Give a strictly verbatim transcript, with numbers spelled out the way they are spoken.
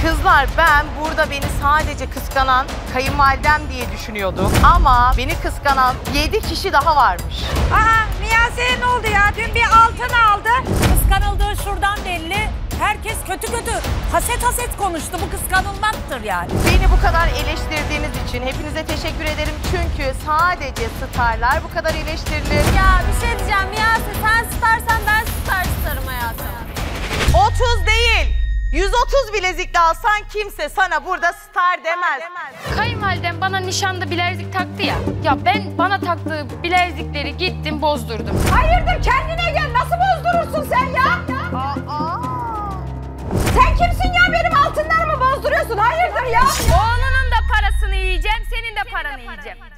Kızlar, ben burada beni sadece kıskanan kayınvalidem diye düşünüyordum. Ama beni kıskanan yedi kişi daha varmış. Aha, Niyazi'ye ne oldu ya? Dün bir altın aldı. Kıskanıldığı şuradan belli. Herkes kötü kötü haset haset konuştu. Bu kıskanılmaktır yani. Beni bu kadar eleştirdiğiniz için hepinize teşekkür ederim. Çünkü sadece starlar bu kadar eleştirilir. Ya bir şey diyeceğim Niyazi, sen starsan ben star starım hayatım. otuz değil, yüz otuz bilezikle alsan kimse sana burada star demez. Kayınvalidem bana nişanda bilezik taktı ya. Ya ben bana taktığı bilezikleri gittim bozdurdum. Hayırdır, kendine gel. Nasıl bozdurursun sen ya? Aa. Sen kimsin ya, benim altınlarımı bozduruyorsun? Hayırdır ya? Oğlunun da parasını yiyeceğim, senin de paranı yiyeceğim.